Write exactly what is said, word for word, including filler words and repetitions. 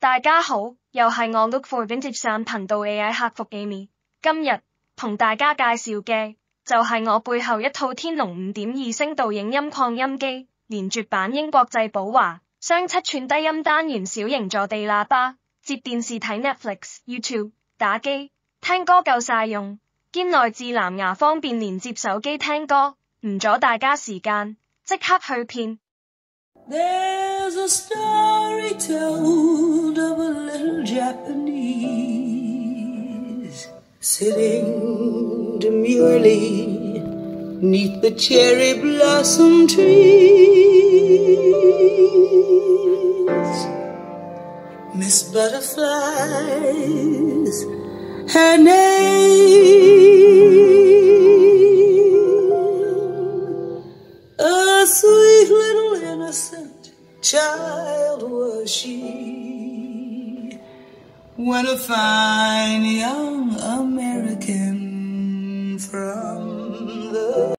大家好，又係我 Look for Vintage 上頻道 A I 客服 Amy。今日同大家介紹嘅就係我背後一套天龍五點二聲道影音擴音機，連絕版英國製寶華雙七寸低音單元小型座地喇叭，接電視睇 Netflix、YouTube、打機、聽歌夠晒用，兼內置藍牙方便連接手機聽歌，唔阻大家時間，即刻去片。 There's a story told of a little Japanese sitting demurely 'neath the cherry blossom trees. Miss Butterfly's her name. A sweet little innocent child was she, when a fine young American from the